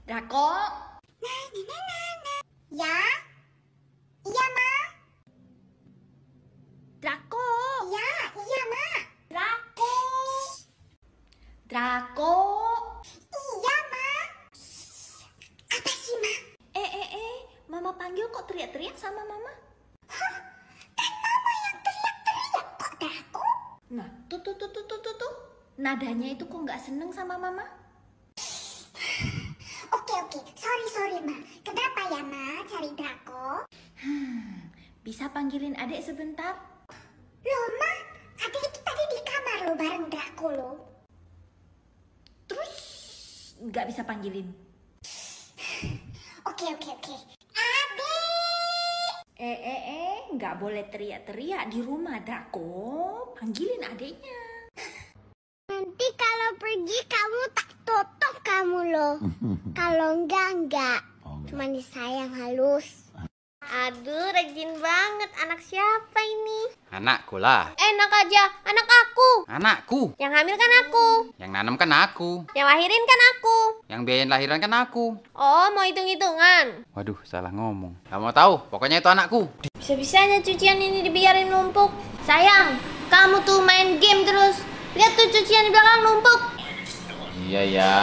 Drako? Ya? Iya, Ma. Drako? Ya, iya, Ma. Drako? Drako? Iya, Ma. Apa sih, Ma? Mama panggil kok teriak-teriak sama Mama? Hah? Kan Mama yang teriak-teriak kok, Drako? Nah, tuh. Nadanya itu kok nggak seneng sama Mama? Oke. Sorry, Ma. Kenapa ya, Ma, cari Drako? Bisa panggilin adik sebentar? Loh, Ma. Adik itu tadi di kamar lo bareng Drako lo. Terus nggak bisa panggilin? Oke. Adik! Nggak boleh teriak-teriak di rumah, Drako. Panggilin adiknya. Nanti kalau pergi kamu tak tutup kamu loh. Kalau enggak. Cuma disayang halus. Aduh, rajin banget. Anak siapa ini? Anakku lah. Enak aja, anak aku. Anakku. Yang hamil kan aku. Yang nanam kan aku. Yang lahirin kan aku. Yang biayain lahiran kan aku. Oh, mau hitung-hitungan? Waduh, salah ngomong. Gak mau tahu, pokoknya itu anakku. Bisa-bisanya cucian ini dibiarin numpuk. Sayang, kamu tuh main game terus. Lihat tuh cucian di belakang numpuk. Iya ya.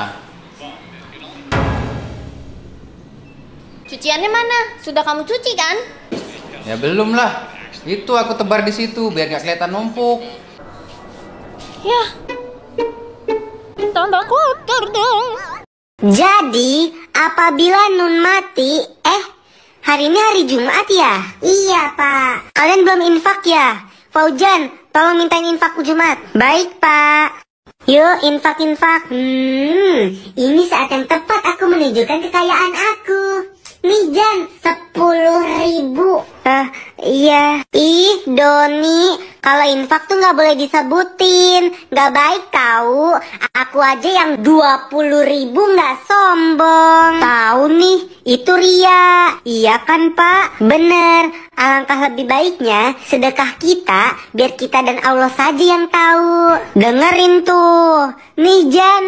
Cuciannya mana? Sudah kamu cuci kan? Ya belum lah. Itu aku tebar di situ biar gak kelihatan numpuk. Ya. Tambah kotor dong. Jadi, apabila Nun mati, hari ini hari Jumat ya? Iya, Pak. Kalian belum infak ya? Faujan, tolong mintain infak Jumat. Baik, Pak. Yuk, infak. Ini saat yang tepat aku menunjukkan kekayaan aku. Nih, Jan, 10.000. Iya. Ih, Doni, kalau infak tuh nggak boleh disebutin. Nggak baik tahu. Aku aja yang 20.000 nggak sombong. Tahu nih, itu ria. Iya kan, Pak? Bener. Alangkah lebih baiknya sedekah kita biar kita dan Allah saja yang tahu. Dengerin tuh. Nih, Jan.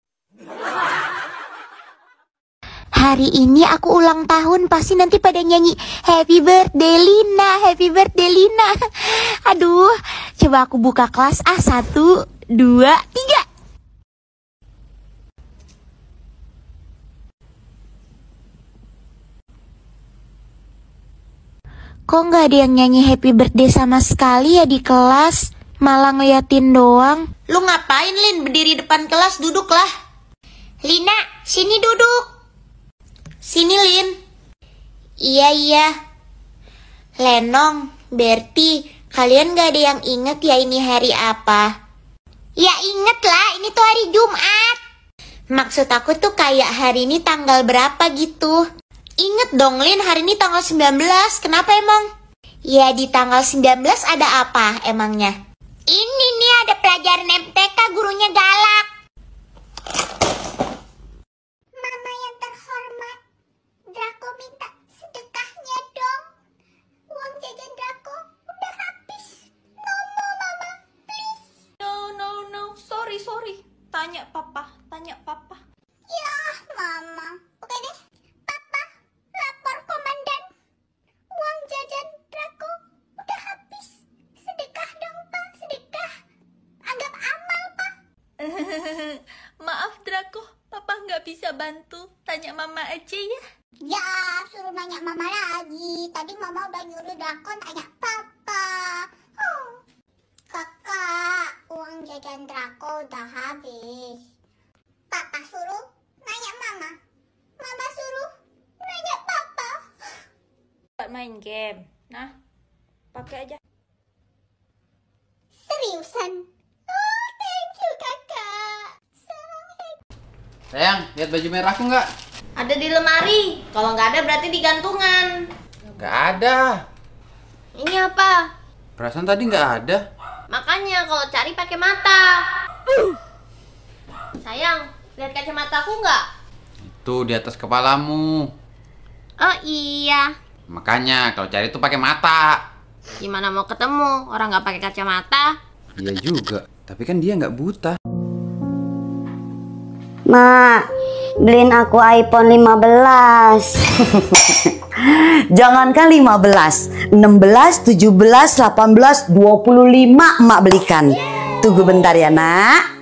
Hari ini aku ulang tahun, pasti nanti pada nyanyi Happy birthday Lina, Happy birthday Lina. Aduh, coba aku buka kelas A, 1, 2, 3. Kok nggak ada yang nyanyi happy birthday sama sekali ya di kelas? Malah ngeliatin doang. Lu ngapain, Lin? Berdiri depan kelas, duduklah. Lina, sini duduk. Sini, Lin. Iya. Lenong, Berti, kalian gak ada yang inget ya ini hari apa? Ya inget lah, ini tuh hari Jumat. Maksud aku tuh kayak hari ini tanggal berapa gitu. Inget dong, Lin, hari ini tanggal 19, kenapa emang? Ya di tanggal 19 ada apa emangnya? Ini nih ada pelajaran MTK, gurunya galak. Mama yang terhormat, Drako minta sedekahnya dong. Uang jajan Drako udah habis. No, Mama, please. No. Sorry. Tanya papa. Ya, Mama. Oke deh, Papa, lapor komandan. Uang jajan Drako udah habis. Sedekah dong, Pak, sedekah. Anggap amal, Pak. Maaf, Drako. Papa nggak bisa bantu. Tanya Mama aja ya. Ya, suruh nanya Mama lagi. Tadi Mama udah nyuruh Drako nanya Papa. Kakak, uang jajan Drako udah habis. Papa suruh nanya Mama. Mama suruh nanya Papa. Buat main game. Nah, pakai aja. Seriusan? Oh, thank you, Kakak. Sayang, lihat baju merahku nggak? Ada di lemari. Kalau nggak ada berarti di gantungan. Nggak ada. Ini apa? Perasaan tadi nggak ada. Makanya kalau cari pakai mata. Sayang, lihat kacamataku nggak? Itu di atas kepalamu. Oh iya. Makanya kalau cari tuh pakai mata. Gimana mau ketemu? Orang nggak pakai kacamata. Iya juga. Tapi kan dia nggak buta. Ma, beliin aku iPhone 15. Jangankan 15, 16, 17, 18, 25 emak belikan. Tunggu bentar ya, Nak.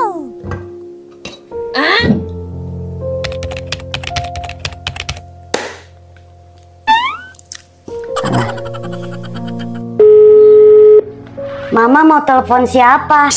Mama mau telepon siapa?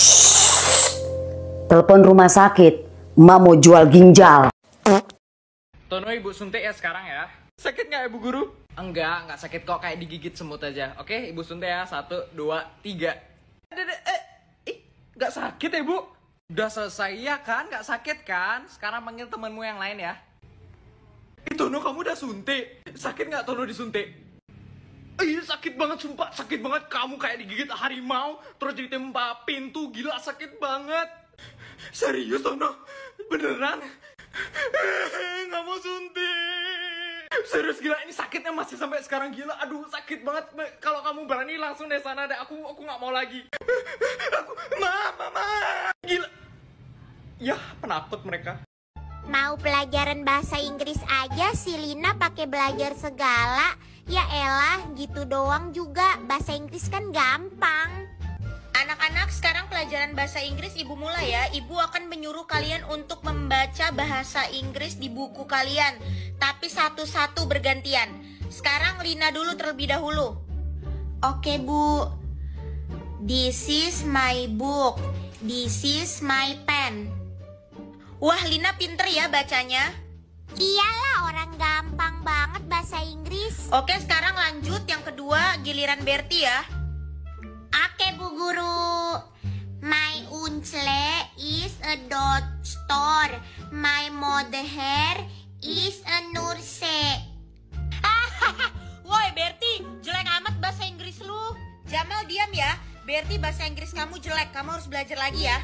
Telepon rumah sakit. Emak mau jual ginjal. Tono, ibu suntik ya sekarang ya. Sakit nggak ibu guru? Enggak sakit kok, kayak digigit semut aja. Oke, ibu suntik ya. 1, 2, 3. Nggak sakit ya, Bu? Udah selesai ya kan? Nggak sakit kan? Sekarang panggil temanmu yang lain ya. Tono, kamu udah suntik. Sakit nggak Tono disuntik? Iya, sakit banget sumpah. Sakit banget, kamu kayak digigit harimau terus ditempa pintu. Gila, sakit banget. Serius Tono? Beneran? Nggak mau suntik. Serius, gila, ini sakitnya masih sampai sekarang. Gila, aduh sakit banget. Kalau kamu berani langsung dari sana deh. Aku nggak mau lagi. Mama. Gila. Ya, penakut mereka. Mau pelajaran bahasa Inggris aja si Lina pakai belajar segala. Ya elah, gitu doang juga. Bahasa Inggris kan gampang. Anak-anak, sekarang pelajaran bahasa Inggris ibu mulai ya. Ibu akan menyuruh kalian untuk membaca bahasa Inggris di buku kalian, tapi satu-satu bergantian. Sekarang Lina dulu terlebih dahulu. Oke, Bu. This is my book. This is my pen. Wah, Lina pinter ya bacanya. Iyalah, orang gampang banget bahasa Inggris. Oke, sekarang lanjut yang kedua, giliran Berti ya. Oke, Bu Guru. My uncle is a doctor. My mother is a nurse. Woi, Berti, jelek amat bahasa Inggris lu. Jamal, diam ya. Berti, bahasa Inggris kamu jelek. Kamu harus belajar lagi ya.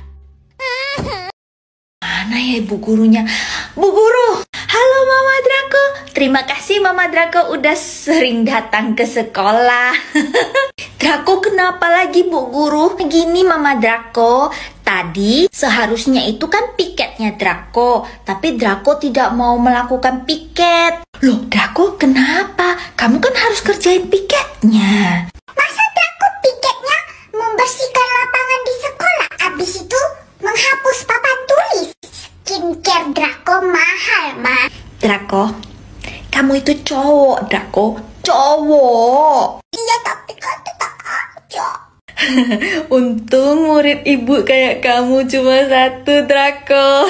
Mana ya ibu gurunya? Bu Guru, halo Mama Draco. Terima kasih Mama Draco udah sering datang ke sekolah. Draco, kenapa lagi Bu Guru? Gini Mama Draco, tadi seharusnya itu kan piketnya Draco, tapi Draco tidak mau melakukan piket. Loh Draco, kenapa? Kamu kan harus kerjain piketnya. Masa Draco piketnya membersihkan lapangan di sekolah, abis itu menghapus papan tulis. Skincare Draco mahal, Ma. Draco, kamu itu cowok, Draco. Cowok. Iya, tapi kan tetap aja. Untung murid ibu kayak kamu cuma satu, Draco.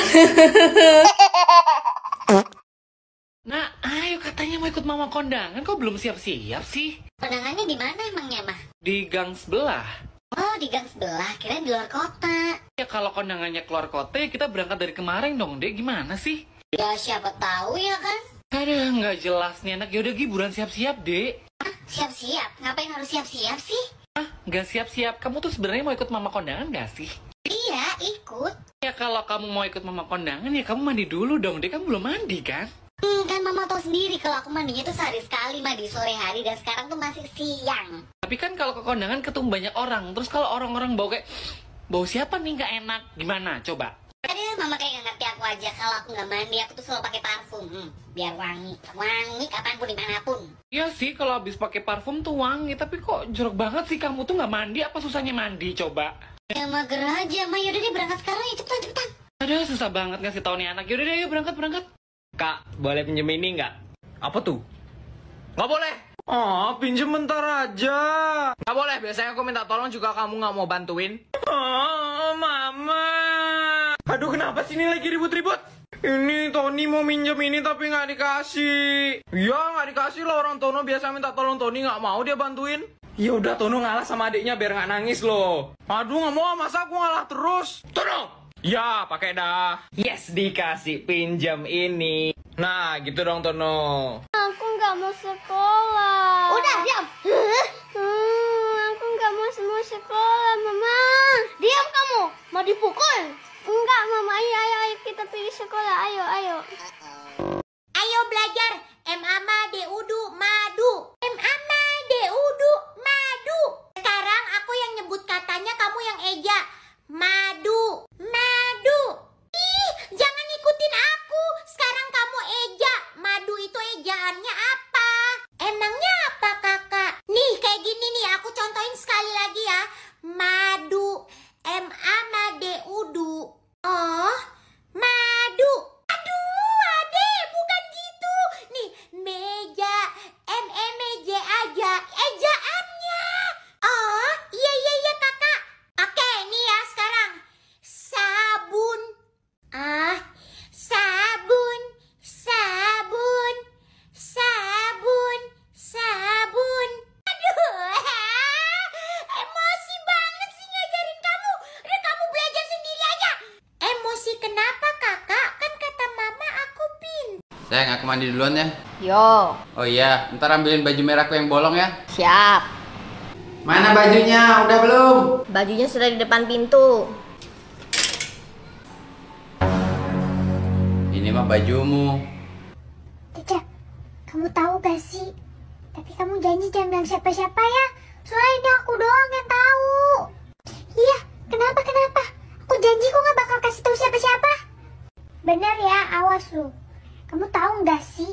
Nah, ayo katanya mau ikut mama kondangan, kok belum siap-siap sih? Kondangannya di mana emangnya, Ma? Di gang sebelah. Oh, di gang sebelah, kirain di luar kota. Ya kalau kondangannya keluar kota, ya kita berangkat dari kemarin dong, Dek. Gimana sih? Ya siapa tahu ya kan? Aduh, nggak jelas nih anak. Yaudah, hiburan siap-siap, Dek. Siap-siap? Ngapain harus siap-siap sih? Nggak siap-siap. Kamu tuh sebenarnya mau ikut mama kondangan nggak sih? Iya, ikut. Ya kalau kamu mau ikut mama kondangan, ya kamu mandi dulu dong, Dek. Kamu belum mandi, kan? Kan Mama tahu sendiri kalau aku mandinya tuh sehari sekali, mandi sore hari, dan sekarang tuh masih siang. Tapi kan kalau ke kondangan ketemu banyak orang. Terus kalau orang-orang bau kayak, bau siapa nih nggak enak? Gimana? Coba. Aduh, Mama kayak nggak ngerti aku aja. Kalau aku nggak mandi, aku tuh selalu pakai parfum. Biar wangi. Wangi kapanpun, dimanapun. Iya sih, kalau habis pakai parfum tuh wangi. Tapi kok jorok banget sih kamu tuh nggak mandi? Apa susahnya mandi? Coba. Ya mager aja, Ma. Yaudah deh, berangkat sekarang ya. Cepetan. Aduh, susah banget ngasih tau nih anak. Yaudah deh, yuk berangkat. Kak, boleh pinjem ini nggak? Apa tuh? Nggak boleh. Oh, pinjem bentar aja. Nggak boleh, biasanya aku minta tolong juga kamu nggak mau bantuin. Oh, Mama. Aduh, kenapa sih ini lagi ribut-ribut? Ini Tony mau minjem ini tapi nggak dikasih. Ya, nggak dikasih loh, orang Tono biasa minta tolong Tony nggak mau dia bantuin. Ya udah, Tono ngalah sama adiknya biar nggak nangis loh. Aduh, nggak mau, masa aku ngalah terus? Tono! Ya, pakai dah. Yes, dikasih pinjam ini. Nah, gitu dong, Tono. Aku nggak mau sekolah. Udah, diam. Aku nggak mau sekolah, Mama. Diam kamu. Mau dipukul? Enggak, Mama. Ayo, kita pergi sekolah. Ayo. Ayo belajar. M-ama deudu madu. M-ama deudu madu. Sekarang aku yang nyebut katanya, kamu yang eja. Madu. Ih, Sayang, aku mandi duluan ya. Yo, Oh iya, ntar ambilin baju merahku yang bolong ya. siap. Mana bajunya? Udah belum? Bajunya sudah di depan pintu. Ini mah bajumu. Caca, kamu tahu gak sih? Tapi kamu janji jangan bilang siapa-siapa ya. Soalnya ini aku doang yang tahu. Iya, kenapa? Aku janji kok gak bakal kasih tahu siapa-siapa. Bener ya, awas lu. Kamu tahu gak sih?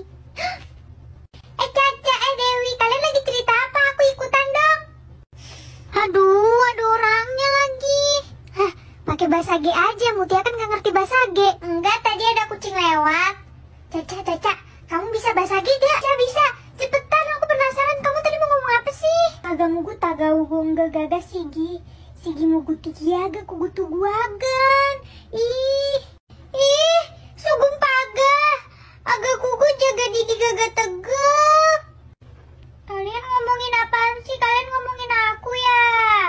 Caca, Dewi, kalian lagi cerita apa? Aku ikutan dong. Aduh, ada orangnya lagi. Hah, pakai bahasa G aja. Mutia kan gak ngerti bahasa G. Enggak, tadi ada kucing lewat. Caca, kamu bisa bahasa G gak? Bisa. Cepetan, aku penasaran. Kamu tadi mau ngomong apa sih? Agamugu tagaugu enggak gaga sigi. Sigi mugu tigiaga kugutu guagan. Ih, sugum paga. Agak kugu jaga didi gaga tegak. Kalian ngomongin apaan sih? Kalian ngomongin aku ya?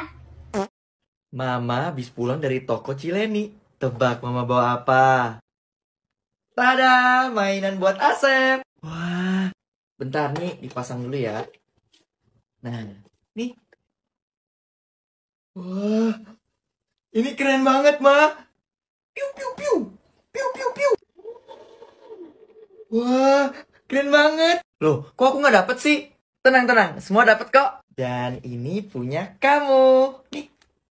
Mama habis pulang dari toko Cileni. Tebak Mama bawa apa? Tada, mainan buat Asep. Wah, bentar nih dipasang dulu ya. Nah, nih. Wah, ini keren banget, Ma. Piu, piu, piu. Piu, piu, piu. Wah, keren banget. Loh, kok aku nggak dapet sih? Tenang, semua dapet kok. Dan ini punya kamu. Nih.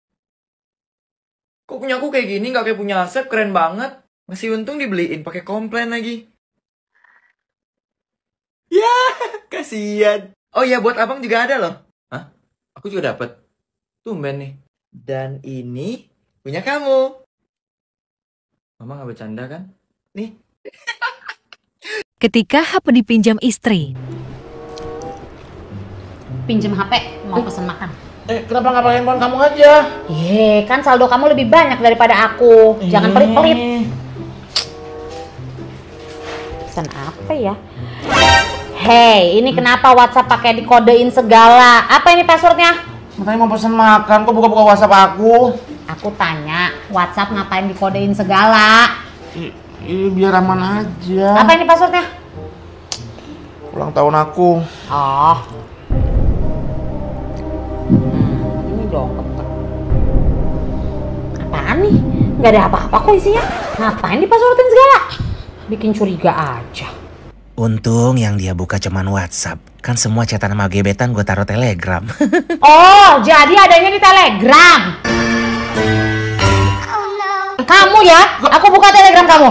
Kok punya aku kayak gini, nggak kayak punya Asep, keren banget. Masih untung dibeliin pakai komplain lagi. Ya, kasihan. Oh iya, buat abang juga ada loh. Hah? Aku juga dapet. Tumben nih. Dan ini punya kamu. Mama nggak bercanda kan? Nih. Ketika HP dipinjam istri. Pinjem HP, mau pesen makan. Kenapa nggak pakai handphone kamu aja? Kan saldo kamu lebih banyak daripada aku. Jangan pelit-pelit. Pesan apa ya? Hei, ini kenapa WhatsApp pakai dikodein segala? Apa ini passwordnya? Katanya mau pesen makan, kok buka-buka WhatsApp aku? Aku tanya, WhatsApp ngapain dikodein segala? Biar aman aja. Apa ini passwordnya? Ulang tahun aku. Oh. Ini dong. Apaan nih? Gak ada apa-apa kok isinya. Ngapain dipasswordin segala? Bikin curiga aja. Untung yang dia buka cuman WhatsApp. Kan semua chatan sama gebetan gue taruh Telegram. Oh, jadi adanya di Telegram. Kamu ya? Aku buka Telegram kamu.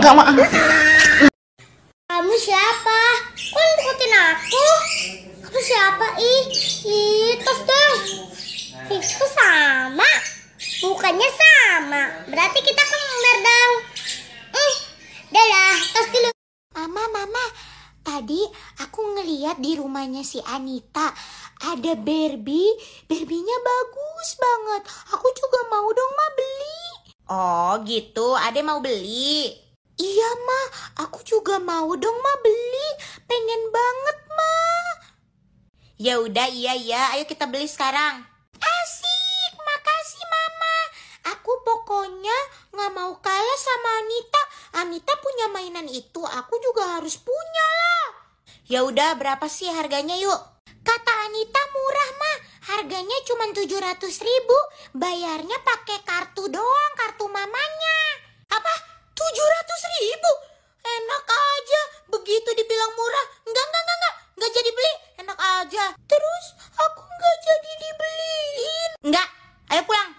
Kamu siapa? Kok ngikutin aku? Kamu siapa? Tos dong. Kok sama? Bukannya sama. Berarti kita kembar dong. Dadah, tos dulu. Mama, tadi aku ngeliat di rumahnya si Anita ada Barbie. Barbie-nya bagus banget. Aku juga mau dong, Ma, beli. Oh gitu, Ade mau beli? Iya, Ma, aku juga mau dong, Ma, beli. Pengen banget, Ma. Ya udah, iya, ayo kita beli sekarang. Asik, makasih Mama. Aku pokoknya nggak mau kalah sama Anita. Anita punya mainan itu, aku juga harus punya lah. Ya udah, berapa sih harganya yuk? Kata Anita murah, Ma. Harganya cuma 700.000. Bayarnya pakai kartu doang, kartu mamanya. Apa? 700.000? Enak aja. Begitu dibilang murah. Enggak jadi beli. Enak aja. Terus aku nggak jadi dibeliin. Enggak. Ayo pulang.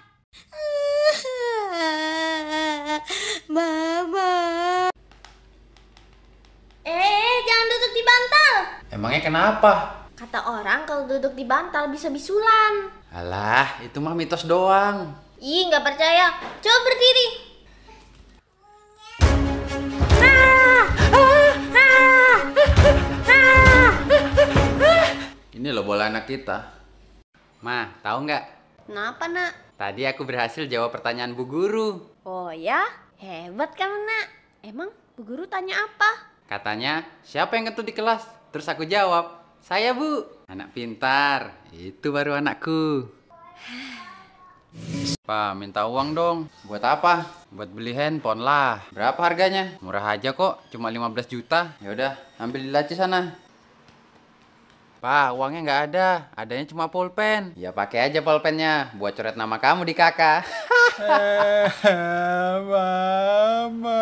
Mama. Jangan duduk di bantal. Emangnya kenapa? Kata orang kalau duduk di bantal bisa bisulan. Alah, itu mah mitos doang. Ih, nggak percaya. Coba berdiri. Ini loh bola anak kita. Ma, tahu nggak? Kenapa, Nak? Tadi aku berhasil jawab pertanyaan Bu Guru. Oh ya? Hebat kamu, Nak. Emang Bu Guru tanya apa? Katanya, siapa yang kentut di kelas? Terus aku jawab, saya Bu. Anak pintar, itu baru anakku. Pak, minta uang dong. Buat apa? Buat beli handphone lah. Berapa harganya? Murah aja kok, cuma 15 juta. Ya udah, ambil di laci sana. Pak, uangnya nggak ada. Adanya cuma pulpen. Ya pakai aja pulpennya buat coret nama kamu di kakak. Mama.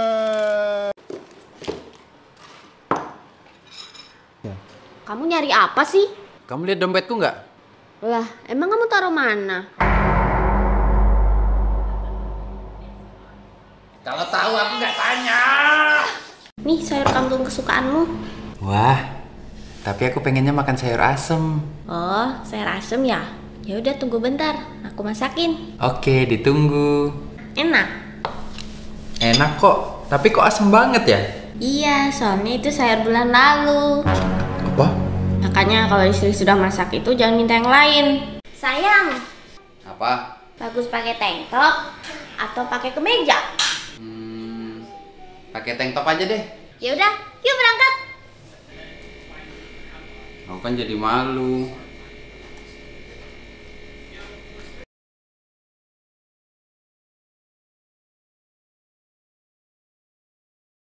Kamu nyari apa sih? Kamu lihat dompetku nggak? Lah, emang kamu taruh mana? Kalau tahu aku nggak tanya. Nih sayur kangkung kesukaanmu. Wah, tapi aku pengennya makan sayur asem. Oh, sayur asem ya? Ya udah tunggu bentar, aku masakin. Oke, ditunggu. Enak? Enak kok, tapi kok asem banget ya? Iya, soalnya itu sayur bulan lalu. Apa? Makanya kalau istri sudah masak itu jangan minta yang lain. Sayang, Apa? bagus pakai tank top atau pakai kemeja? Pakai tank top aja deh. Ya udah, yuk berangkat. Aku kan jadi malu.